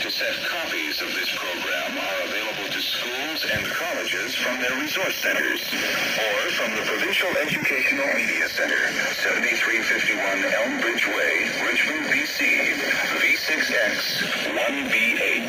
cassette copies of this program are available to schools and colleges from their resource centers or from the Provincial Educational Media Center, 7351 Elmbridge Way, Richmond, BC, V6X 1B8.